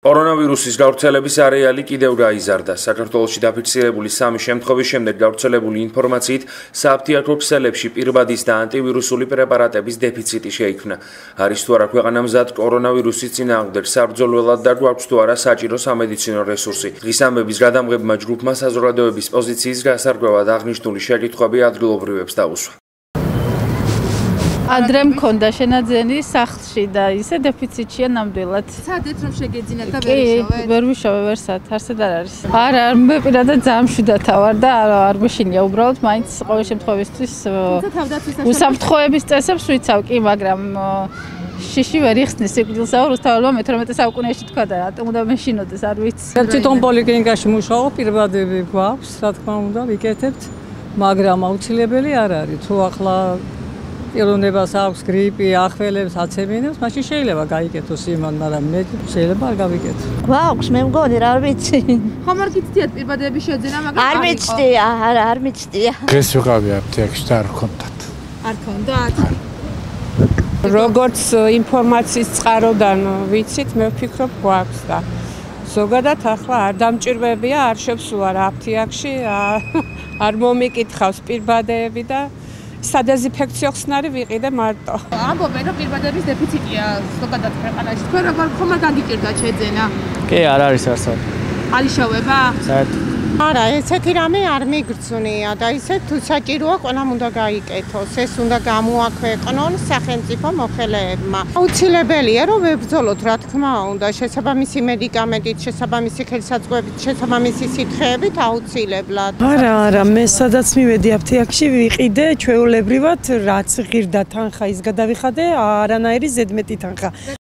კორონავირუსის გავრცელების არეალი კიდევ გაიზარდა. საქართველოში დაფიქსირებული 3 შემთხვევის შემდეგ გავრცელებული ინფორმაციით საფთიაქრო ქსელებში პირბადის და ანტივირუსული პრეპარატების დეფიციტი შეიქმნა. არის თუ არა ქვეყანა მზად კორონავირუსის წინააღმდეგ საბრძოლველად და გვაქვს თუ არა საჭირო სამედიცინო რესურსი. დღის ამბების გადამღებმა ჯგუფმა საზოგადოების პოზიციის გასარკვევად აღნიშნული შეკითხვები ადგილობრივებს დაუსვა. Adre mkhonda shenadzeni saxlshi da ise deficitshia nambdelat. Sadets rom shegedzinat da verishove? Ver vishove versat, arsed ar aris. Ara me piradad zamshudata var da ar meshinia ubralot mains qovel shemtxovistvis usafrთხოების წესებს ვიცავ კი, მაგრამ შიში ვერ იხსნის სიკვდილსა რუსთაველმა მე-18 საუკუნეში თქვა და რატომ უნდა მეშინოდეს არ ვიცი. თვითონ პოლიკლინიკაში მუშაობ, პირბადები გვაქვს, რა თქმა უნდა, ვიკეთებთ, მაგრამ აუცილებელი არ არის. თუ ახლა პიროვნებას აქვს გრიპი, ახველებს, აცემინებს, მაშინ შეიძლება გაიკეთოს იმან, მაგრამ მე შეიძლება არ გავიკეთო. გვაქვს, მე მგონი რა ვიცი. ხომ არ გიცდიათ პირბადების შეძენა, მაგრამ არ მიცდია, არ მიცდია. დღეს ვიყავი აფთიაქში და არ გქონდათ. არ გქონდათ? როგორც ინფორმაციის წყაროდან ვიცით, მე ვფიქრობ გვაქვს და ზოგადად ახლა არ დამჭირვებია, არ შევსულა რა აფთიაქში, არ მომიკითხავს პირბადეები და სადეზინფექციო ხსნარი ვიყიდე მარტო. ამბობენ, რომ პირბადების დეფიციტია ზოგადად ქვეყანაში. თქვენ ხომ არ გაგიჭირდათ შეძენა? კი, არ არის არსად. ალიშოვება? საერთოდ არა, ესეთი რამე არ მიგრძნია და ისე თუ საჭიროა ყველამ უნდა გაიკეთოს. ეს უნდა გამოაქვეყნონ სახელმწიფო მოხელეებმა. აუცილებელია რომ ვებრძოლოთ, რა თქმა უნდა, შესაბამისი მედიკამენტით, შესაბამისი ხელსაწყოებით, შესაბამისი სითხეებით აუცილებლად. არა, მე სადაც მივედი აფთიაქში ვიყიდე ჩვეულებრივად, რაც ღირდა თანხა ის გადავიხადე, არანაირი ზედმეტი თანხა.